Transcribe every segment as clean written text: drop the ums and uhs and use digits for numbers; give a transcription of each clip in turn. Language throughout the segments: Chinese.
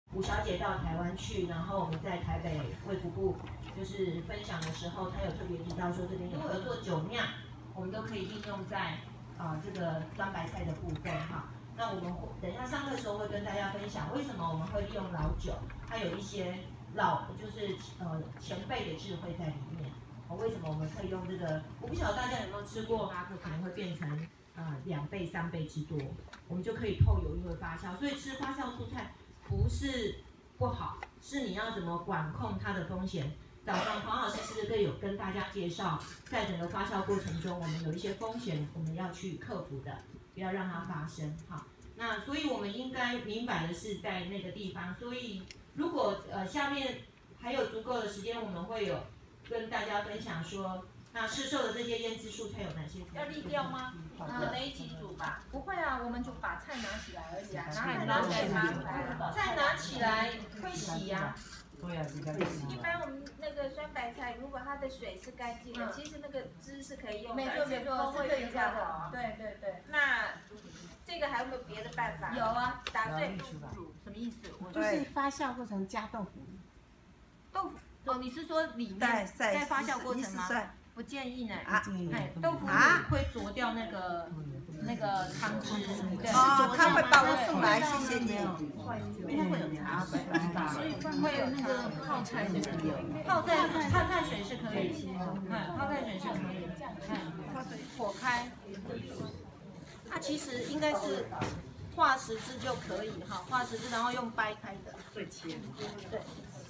吴小姐到台湾去，然后我们在台北卫福部就是分享的时候，她有特别提到说，这边如果有做酒酿，我们都可以应用在这个酸白菜的部分哈。那我们等一下上课的时候会跟大家分享，为什么我们会利用老酒，它有一些就是前辈的智慧在里面。为什么我们可以用这个？我不晓得大家有没有吃过拉克，可能会变成2倍、3倍之多，我们就可以透油，因为发酵。所以吃发酵蔬菜不是不好，是你要怎么管控它的风险。早上黄老师是不是有跟大家介绍，在整个发酵过程中，我们有一些风险，我们要去克服的，不要让它发生。好，那所以我们应该明白的是在那个地方。所以如果下面还有足够的时间，我们会有跟大家分享说，那市售的这些腌制蔬菜有哪些？ 要沥掉吗？可能一起煮吧。 不会啊，我们就把菜拿起来而已啊。 菜拿起来吗？ 菜拿起来会洗呀。 对呀， 一般我们那个酸白菜，如果它的水是干净的，其实那个汁是可以用的， 没错没错， 会比较好。 对对对。 那这个还有没有别的办法？ 有啊， 打碎煮， 什么意思？ 就是发酵过程加豆腐。 豆腐哦，你是说里面在发酵过程吗？不建议呢。豆腐会浊掉那个汤汁。 哦，他会把我送来，谢谢你。 应该会有茶水，所以会有那个泡菜的。泡菜水是可以，泡菜水是可以。火开。它其实应该是画十字就可以哈，画十字然后用掰开的。 最切。 对。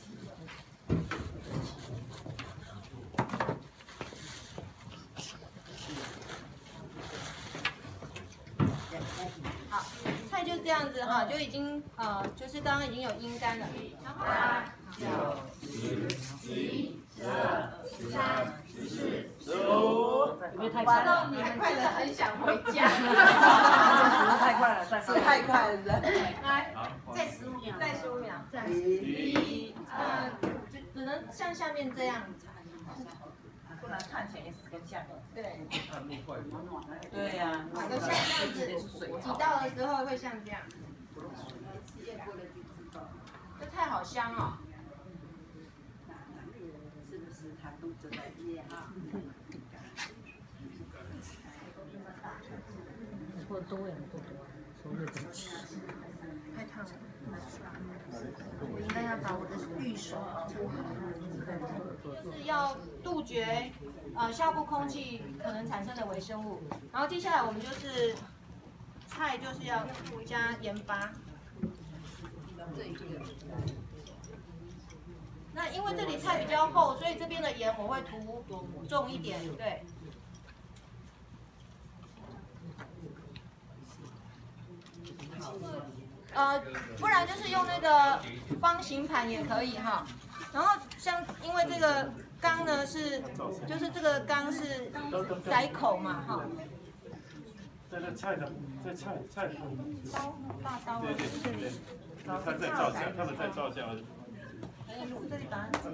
好，菜就这样子哈，就已经就是刚刚已经有阴干了。然后8、9、10、11、12、13、14、15。玩到你们真的很想回家。 太快了，太快了， 来，再15秒，再15秒，再1、2，只能像下面这样。 不然看起来也是跟下面。 对。 对呀。 就像这样子，挤到的时候会像这样。这菜好香哦。 是不是他肚子在接啊？ 或多呀，或多，所有的太烫了，我应该要把我的玉手涂好。就是要杜绝下部空气可能产生的微生物。然后接下来我们就是菜就是要加盐巴。那因为这里菜比较厚，所以这边的盐我会涂重一点，对。不然就是用那个方形盘也可以哈。然后像因为这个缸呢就是这个缸是窄口嘛哈。 在那菜的，在菜刀大刀啊，这里。 他在照相，他们在照相。 这里把它，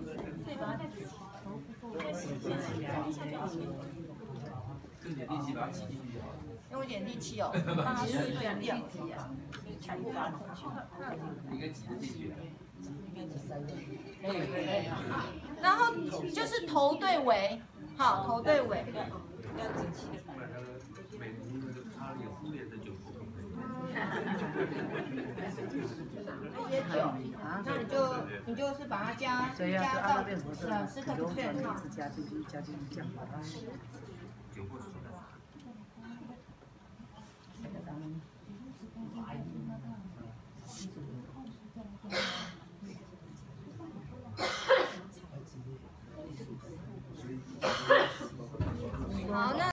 用一点力气哦，让它碎掉。全部把它空去。 应该挤得进去。 然后就是头对尾，好，头对尾。 要仔细的。 这些酒，那你就是把它加到40%哈。 加进去，这样把它。